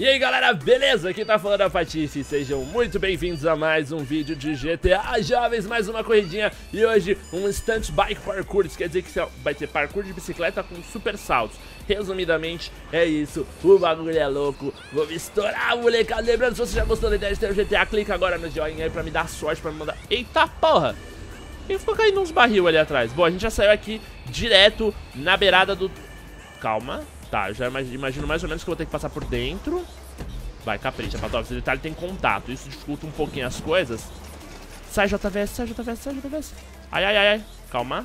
E aí galera, beleza? Aqui tá falando a Patife, sejam muito bem-vindos a mais um vídeo de GTA Jovens, mais uma corridinha. E hoje um Stunt Bike Parkour, isso quer dizer que vai ter parkour de bicicleta com super saltos. Resumidamente, é isso, o bagulho é louco, vou me estourar, molecada. Lembrando, se você já gostou da ideia de ter o GTA, clica agora no joinha aí pra me dar sorte, pra me mandar... Eita porra! Quem ficou caindo uns barril ali atrás? Bom, a gente já saiu aqui direto na beirada do... Calma. Tá, eu já imagino mais ou menos que eu vou ter que passar por dentro. Vai, capricha, Patok. Esse detalhe tem contato. Isso dificulta um pouquinho as coisas. Sai, JVS, sai, JVS, sai, JVS. Ai, ai, ai, ai. Calma.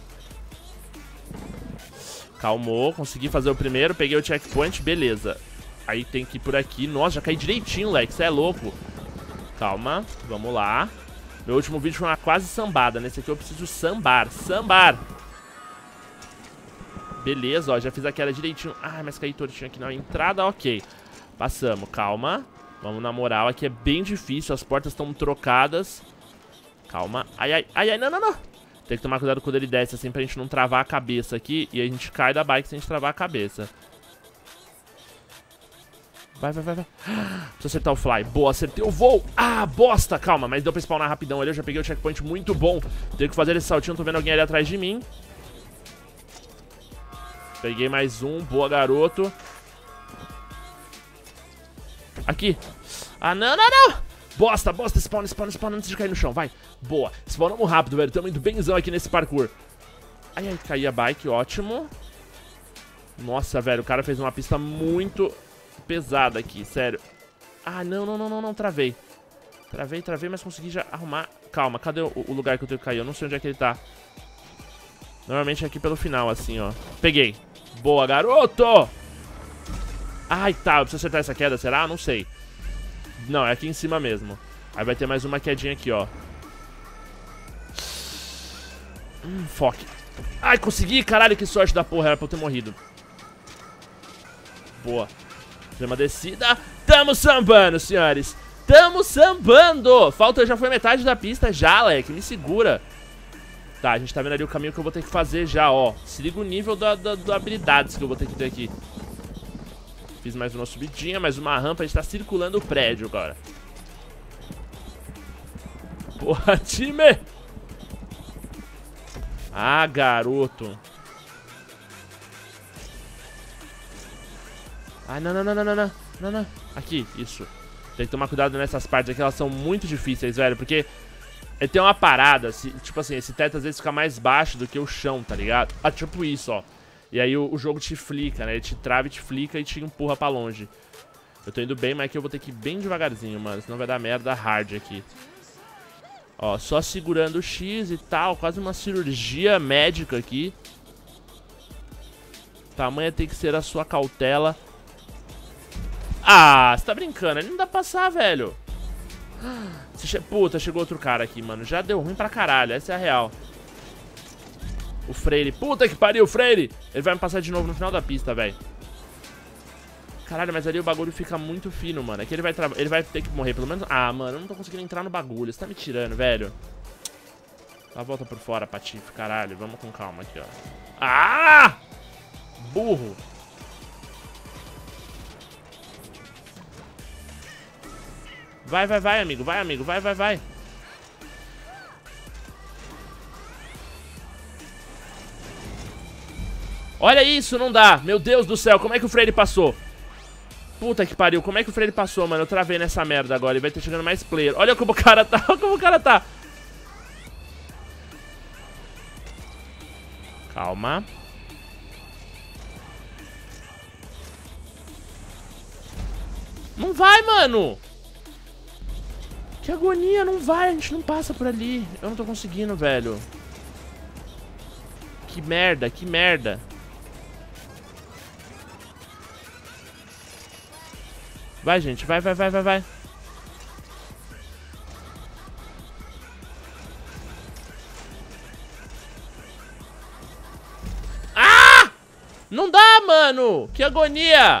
Calmou, consegui fazer o primeiro. Peguei o checkpoint, beleza. Aí tem que ir por aqui. Nossa, já caí direitinho, Lex. Você é louco. Calma, vamos lá. Meu último vídeo foi uma quase sambada. Nesse aqui eu preciso sambar. Sambar. Beleza, ó, já fiz aquela direitinho. Ah, mas caí tortinho aqui na entrada, ok. Passamos, calma. Vamos na moral, aqui é bem difícil. As portas estão trocadas. Calma, ai, ai, ai, ai, não, não, não. Tem que tomar cuidado quando ele desce assim pra gente não travar a cabeça aqui. E a gente cai da bike sem a gente travar a cabeça. Vai, vai, vai, vai. Preciso acertar o fly. Boa, acertei o voo. Ah, bosta, calma, mas deu pra spawnar rapidão ali. Eu já peguei o checkpoint muito bom. Tenho que fazer esse saltinho, tô vendo alguém ali atrás de mim. Peguei mais um, boa, garoto. Aqui. Ah, não, não, não. Bosta, bosta, spawn, spawn, spawn antes de cair no chão, vai. Boa, spawnamos rápido, velho. Tamo indo benzão aqui nesse parkour. Ai, ai, caí a bike, ótimo. Nossa, velho, o cara fez uma pista muito pesada aqui, sério. Ah, não, não, não, não, não, travei. Travei, mas consegui já arrumar. Calma, cadê o lugar que eu tenho que cair? Eu não sei onde é que ele tá. Normalmente é aqui pelo final, assim, ó. Peguei. Boa, garoto! Ai, tá, eu preciso acertar essa queda, será? Não sei. Não, é aqui em cima mesmo. Aí vai ter mais uma quedinha aqui, ó. Foque. Ai, consegui! Caralho, que sorte da porra, era pra eu ter morrido. Boa. Tem uma descida. Tamo sambando, senhores. Tamo sambando! Falta, já foi metade da pista já, Alec. Me segura. Tá, a gente tá vendo ali o caminho que eu vou ter que fazer já, ó. Se liga o nível da habilidades que eu vou ter que ter aqui. Fiz mais uma subidinha, mais uma rampa. A gente tá circulando o prédio agora. Porra, time! Ah, garoto. Ah, não, não, não, não, não, não, não, não. Aqui, isso. Tem que tomar cuidado nessas partes aqui, elas são muito difíceis, velho, porque... tem uma parada, tipo assim, esse teto às vezes fica mais baixo do que o chão, tá ligado? Ah, tipo isso, ó. E aí o jogo te flica, né? Ele te trava e te flica e te empurra pra longe. Eu tô indo bem, mas aqui eu vou ter que ir bem devagarzinho, mano. Senão vai dar merda hard aqui. Ó, só segurando o X e tal. Quase uma cirurgia médica aqui. Tamanha tem que ser a sua cautela. Ah, você tá brincando? Ele não dá pra passar, velho. Puta, chegou outro cara aqui, mano. Já deu ruim pra caralho, essa é a real. O Freire, puta que pariu, o Freire. Ele vai me passar de novo no final da pista, velho. Caralho, mas ali o bagulho fica muito fino, mano. É que ele vai ter que morrer, pelo menos. Ah, mano, eu não tô conseguindo entrar no bagulho. Você tá me tirando, velho. Dá a volta por fora, Patife, caralho. Vamos com calma aqui, ó. Ah! Burro. Vai, vai, vai, amigo, vai, amigo, vai, vai, vai. Olha isso, não dá. Meu Deus do céu, como é que o Freire passou? Puta que pariu, como é que o Freire passou, mano? Eu travei nessa merda agora, ele vai ter chegando mais player. Olha como o cara tá, olha como o cara tá. Calma. Não vai, mano. Que agonia, não vai, a gente não passa por ali. Eu não tô conseguindo, velho. Que merda, que merda. Vai, gente, vai, vai, vai, vai, vai. Ah! Não dá, mano! Que agonia!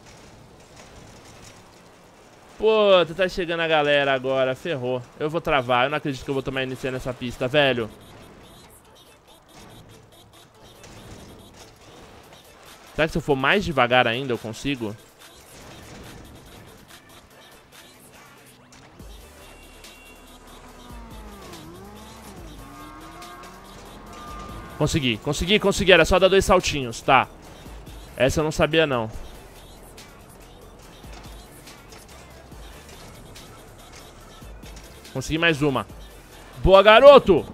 Pô, tá chegando a galera agora, ferrou. Eu vou travar, eu não acredito que eu vou tomar início nessa pista, velho. Será que se eu for mais devagar ainda eu consigo? Consegui. Era só dar 2 saltinhos, tá. Essa eu não sabia, não. Consegui mais uma. Boa, garoto!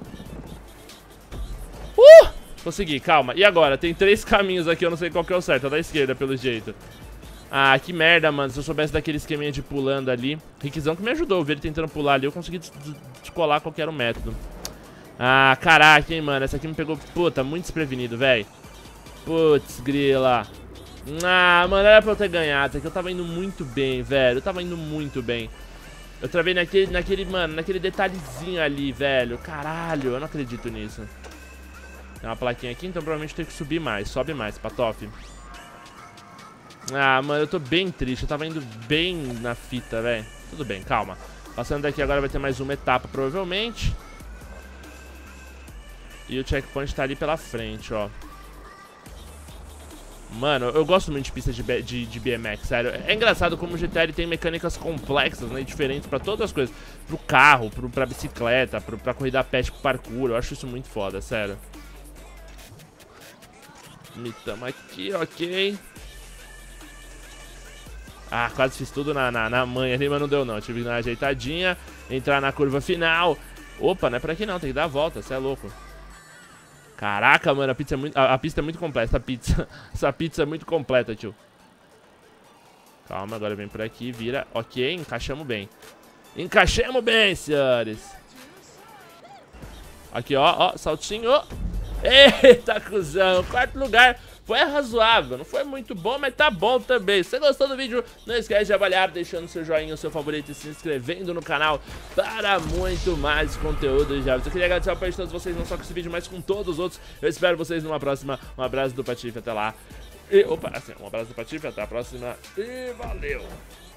Consegui, calma. E agora? Tem 3 caminhos aqui, eu não sei qual que é o certo. É da esquerda, pelo jeito. Ah, que merda, mano. Se eu soubesse daquele esqueminha de pulando ali. Rickzão que me ajudou. Eu vi ele tentando pular ali, eu consegui descolar qual que era o método. Ah, caraca, hein, mano. Essa aqui me pegou, puta, muito desprevenido, velho. Putz, grila. Ah, mano, era pra eu ter ganhado. Essa aqui eu tava indo muito bem, velho. Eu tava indo muito bem. Eu travei naquele detalhezinho ali, velho. Caralho, eu não acredito nisso. Tem uma plaquinha aqui, então provavelmente tem que subir mais. Sobe mais, Patof. Ah, mano, eu tô bem triste. Eu tava indo bem na fita, velho. Tudo bem, calma. Passando daqui agora vai ter mais uma etapa, provavelmente. E o checkpoint tá ali pela frente, ó. Mano, eu gosto muito de pistas de BMX, sério. É engraçado como o GTA tem mecânicas complexas, né, diferentes pra todas as coisas. Pro carro, pra bicicleta, pra corrida a pé, tipo parkour. Eu acho isso muito foda, sério. Mitamos aqui, ok. Ah, quase fiz tudo na manha ali, mas não deu não. Tive que dar uma ajeitadinha, entrar na curva final. Opa, não é pra aqui não, tem que dar a volta, você é louco. Caraca, mano, a pista é muito completa, essa pizza é muito completa, tio. Calma, agora vem por aqui, vira. Ok, encaixamos bem. Encaixamos bem, senhores. Aqui, ó, saltinho. Eita, cuzão, 4º lugar. Foi razoável, não foi muito bom, mas tá bom também. Se você gostou do vídeo, não esquece de avaliar, deixando seu joinha, o seu favorito e se inscrevendo no canal para muito mais conteúdo de jogos. Eu queria agradecer a parte de todos vocês, não só com esse vídeo, mas com todos os outros. Eu espero vocês numa próxima. Um abraço do Patife, até lá. E, opa, assim, um abraço do Patife, até a próxima. E valeu!